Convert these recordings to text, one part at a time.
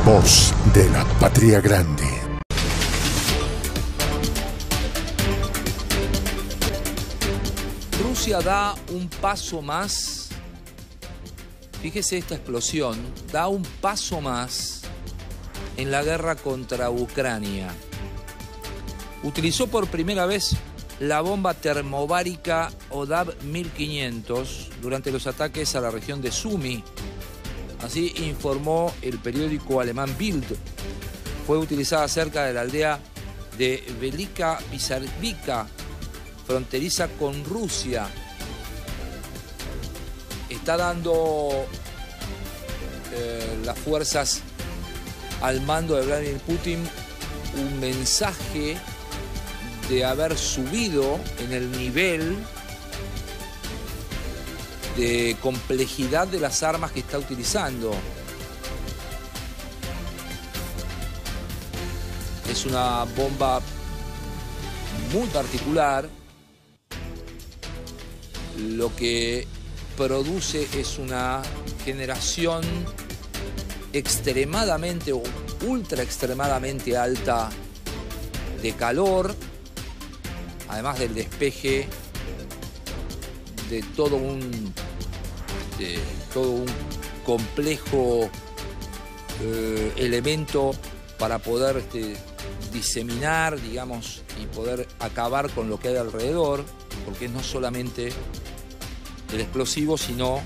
Voz de la Patria Grande. Rusia da un paso más. Fíjese esta explosión. Da un paso más en la guerra contra Ucrania. Utilizó por primera vez la bomba termobárica ODAB 1500 durante los ataques a la región de Sumy. Así informó el periódico alemán Bild. Fue utilizada cerca de la aldea de Velika Bizarvika, fronteriza con Rusia. Está dando las fuerzas al mando de Vladimir Putin un mensaje de haber subido en el nivel de complejidad de las armas que está utilizando. Es una bomba muy particular. Lo que produce es una generación extremadamente o ultra extremadamente alta de calor, además del despeje de todo un complejo elemento para poder diseminar, digamos, y poder acabar con lo que hay alrededor, porque no solamente el explosivo, sino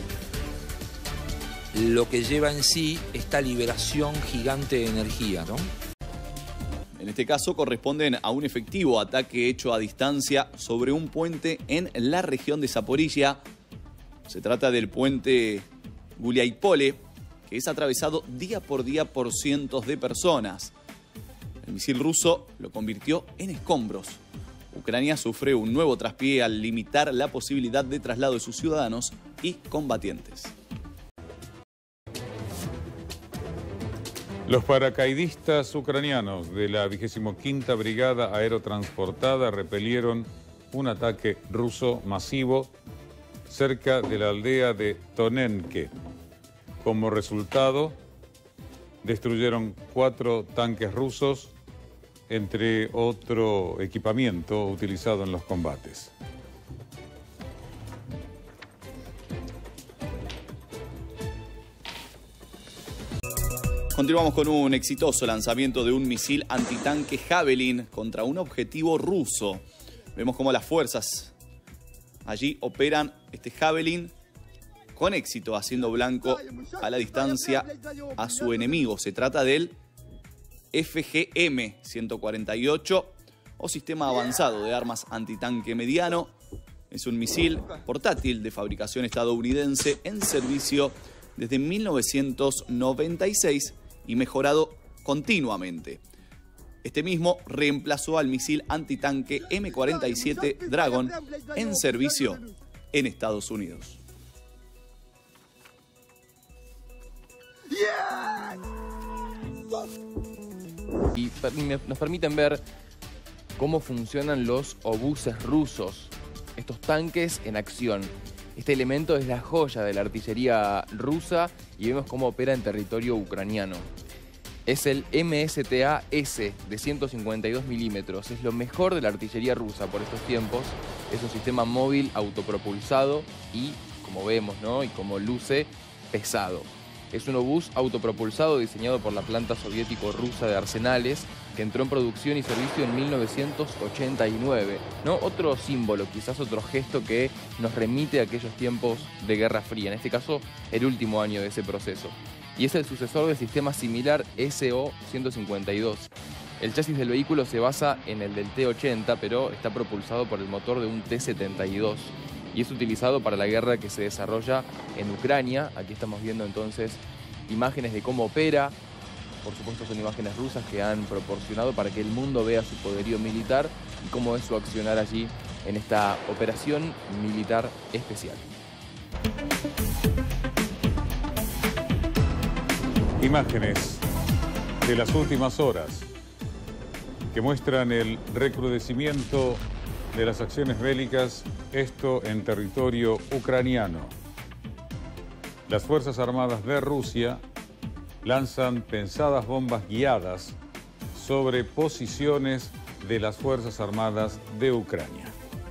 lo que lleva en sí esta liberación gigante de energía, ¿no? En este caso corresponden a un efectivo ataque hecho a distancia sobre un puente en la región de Zaporilla. Se trata del puente Guliaipole, que es atravesado día por día por cientos de personas. El misil ruso lo convirtió en escombros. Ucrania sufre un nuevo traspié al limitar la posibilidad de traslado de sus ciudadanos y combatientes. Los paracaidistas ucranianos de la 25ª Brigada Aerotransportada repelieron un ataque ruso masivo cerca de la aldea de Tonenke. Como resultado, destruyeron 4 tanques rusos, entre otro equipamiento utilizado en los combates. Continuamos con un exitoso lanzamiento de un misil antitanque Javelin contra un objetivo ruso. Vemos cómo las fuerzas allí operan este Javelin con éxito, haciendo blanco a la distancia a su enemigo. Se trata del FGM-148 o sistema avanzado de armas antitanque mediano. Es un misil portátil de fabricación estadounidense en servicio desde 1996 y mejorado continuamente. Este mismo reemplazó al misil antitanque M47 Dragon en servicio en Estados Unidos. Y nos permiten ver cómo funcionan los obuses rusos, estos tanques en acción. Este elemento es la joya de la artillería rusa y vemos cómo opera en territorio ucraniano. Es el MSTA-S de 152 milímetros. Es lo mejor de la artillería rusa por estos tiempos. Es un sistema móvil autopropulsado y, como vemos, ¿no?, y como luce, pesado. Es un obús autopropulsado diseñado por la planta soviético-rusa de arsenales que entró en producción y servicio en 1989. ¿No? Otro símbolo, quizás otro gesto que nos remite a aquellos tiempos de Guerra Fría, en este caso el último año de ese proceso. Y es el sucesor del sistema similar SO-152. El chasis del vehículo se basa en el del T-80, pero está propulsado por el motor de un T-72. Y es utilizado para la guerra que se desarrolla en Ucrania. Aquí estamos viendo entonces imágenes de cómo opera. Por supuesto son imágenes rusas que han proporcionado para que el mundo vea su poderío militar y cómo es su accionar allí en esta operación militar especial. Imágenes de las últimas horas que muestran el recrudecimiento de las acciones bélicas, esto en territorio ucraniano. Las Fuerzas Armadas de Rusia lanzan pensadas bombas guiadas sobre posiciones de las Fuerzas Armadas de Ucrania.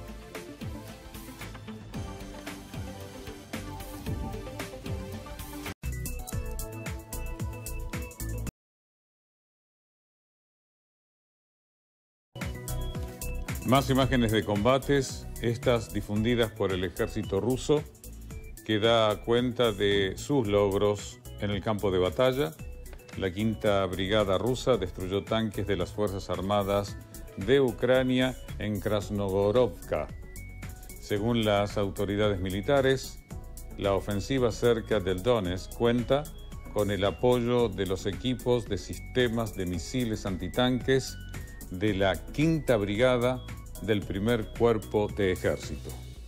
Más imágenes de combates, estas difundidas por el ejército ruso, que da cuenta de sus logros en el campo de batalla. La Quinta Brigada rusa destruyó tanques de las Fuerzas Armadas de Ucrania en Krasnogorovka. Según las autoridades militares, la ofensiva cerca del Donetsk cuenta con el apoyo de los equipos de sistemas de misiles antitanques de la Quinta Brigada del Primer Cuerpo de Ejército.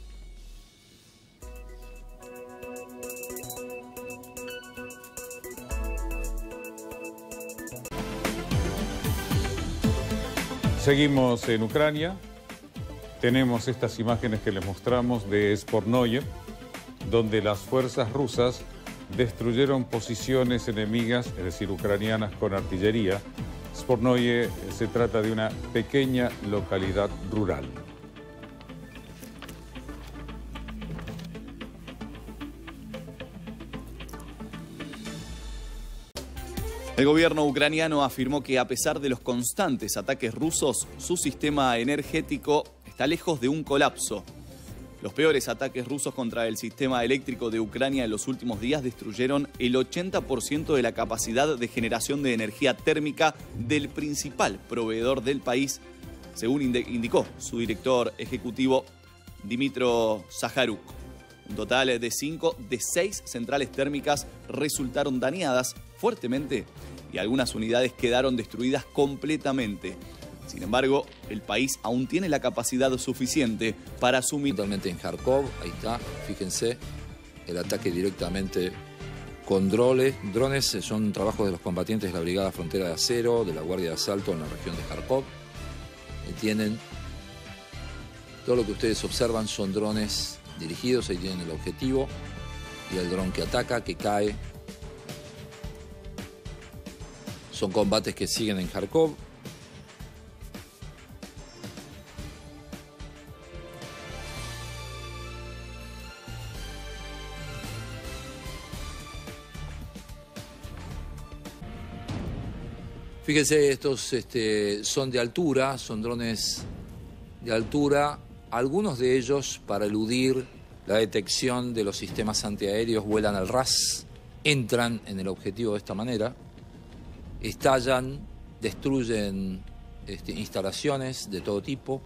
Seguimos en Ucrania. Tenemos estas imágenes que les mostramos de Spornoye, donde las fuerzas rusas destruyeron posiciones enemigas, es decir, ucranianas, con artillería. Spornoye se trata de una pequeña localidad rural. El gobierno ucraniano afirmó que a pesar de los constantes ataques rusos, su sistema energético está lejos de un colapso. Los peores ataques rusos contra el sistema eléctrico de Ucrania en los últimos días destruyeron el 80% de la capacidad de generación de energía térmica del principal proveedor del país, según indicó su director ejecutivo Dmytro Zakharuk. Un total de 5 de 6 centrales térmicas resultaron dañadas fuertemente y algunas unidades quedaron destruidas completamente. Sin embargo, el país aún tiene la capacidad suficiente para asumir... Totalmente en Kharkov, ahí está, fíjense, el ataque directamente con drones. Drones son trabajos de los combatientes de la Brigada Frontera de Acero, de la Guardia de Asalto en la región de Kharkov. Ahí tienen, todo lo que ustedes observan son drones dirigidos, ahí tienen el objetivo y el dron que ataca, que cae. Son combates que siguen en Kharkov. Fíjense, estos son de altura, son drones de altura. Algunos de ellos, para eludir la detección de los sistemas antiaéreos, vuelan al ras, entran en el objetivo de esta manera, estallan, destruyen instalaciones de todo tipo.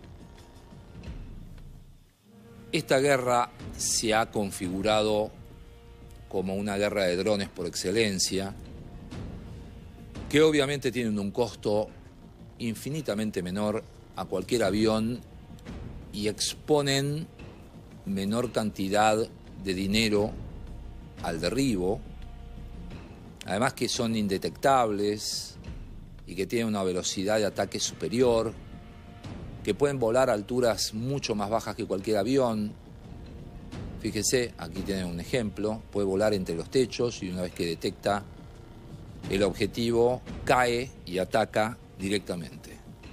Esta guerra se ha configurado como una guerra de drones por excelencia, que obviamente tienen un costo infinitamente menor a cualquier avión y exponen menor cantidad de dinero al derribo, además que son indetectables y que tienen una velocidad de ataque superior, que pueden volar a alturas mucho más bajas que cualquier avión. Fíjese, aquí tienen un ejemplo, puede volar entre los techos y una vez que detecta el objetivo, cae y ataca directamente.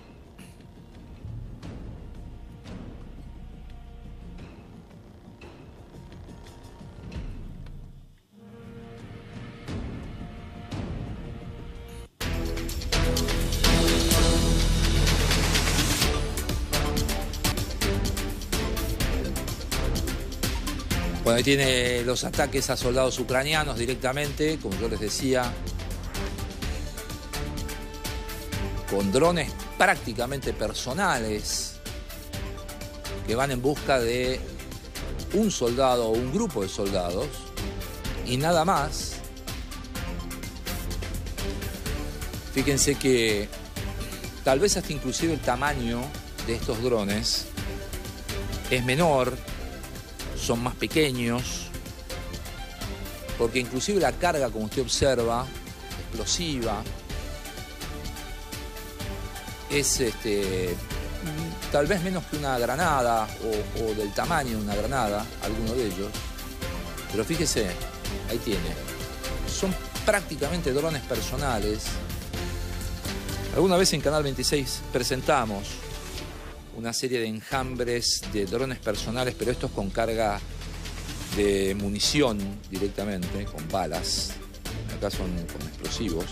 Bueno, ahí tiene los ataques a soldados ucranianos directamente, como yo les decía, con drones prácticamente personales que van en busca de un soldado o un grupo de soldados y nada más. Fíjense que tal vez hasta inclusive el tamaño de estos drones es menor, son más pequeños, porque inclusive la carga, como usted observa, explosiva, es tal vez menos que una granada o del tamaño de una granada, alguno de ellos. Pero fíjese, ahí tiene. Son prácticamente drones personales. Alguna vez en Canal 26 presentamos una serie de enjambres de drones personales, pero estos con carga de munición directamente, con balas. Acá son con explosivos.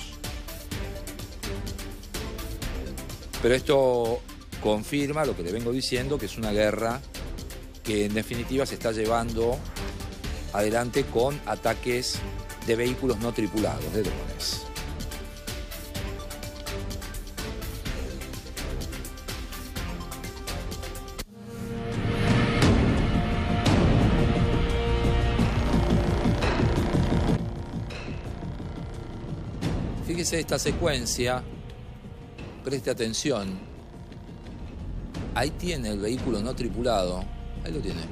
Pero esto confirma lo que le vengo diciendo, que es una guerra que en definitiva se está llevando adelante con ataques de vehículos no tripulados, de drones. Fíjese esta secuencia, preste atención. Ahí tiene el vehículo no tripulado, ahí lo tiene.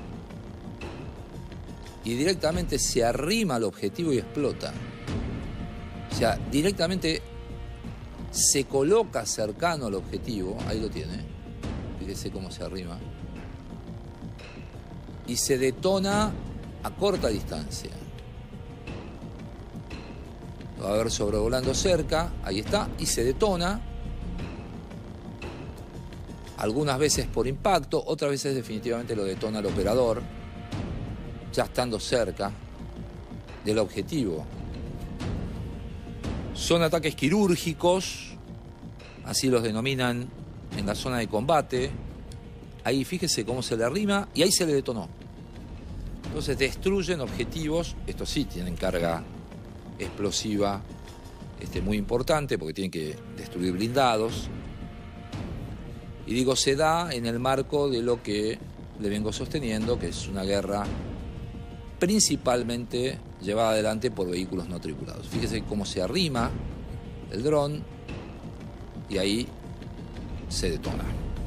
Y directamente se arrima al objetivo y explota. O sea, directamente se coloca cercano al objetivo, ahí lo tiene. Fíjese cómo se arrima. Y se detona a corta distancia. Lo va a ver sobrevolando cerca, ahí está, y se detona. Algunas veces por impacto, otras veces definitivamente lo detona el operador, ya estando cerca del objetivo. Son ataques quirúrgicos, así los denominan en la zona de combate. Ahí fíjese cómo se le arrima y ahí se le detonó. Entonces destruyen objetivos, estos sí tienen carga explosiva muy importante porque tienen que destruir blindados. Y digo, se da en el marco de lo que le vengo sosteniendo, que es una guerra principalmente llevada adelante por vehículos no tripulados. Fíjese cómo se arrima el dron y ahí se detona.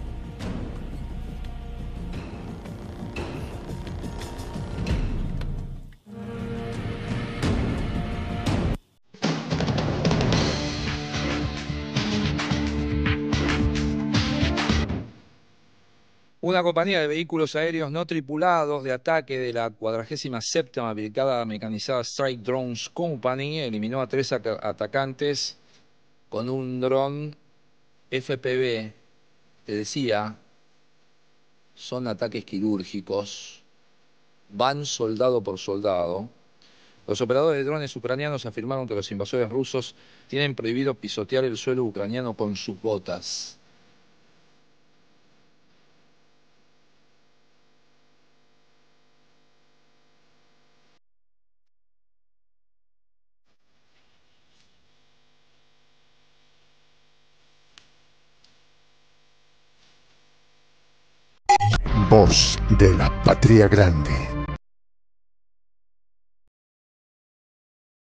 Una compañía de vehículos aéreos no tripulados de ataque de la 47ª Brigada Mecanizada Strike Drones Company eliminó a 3 atacantes con un dron FPV. Te decía, son ataques quirúrgicos, van soldado por soldado. Los operadores de drones ucranianos afirmaron que los invasores rusos tienen prohibido pisotear el suelo ucraniano con sus botas. Voz de la Patria Grande.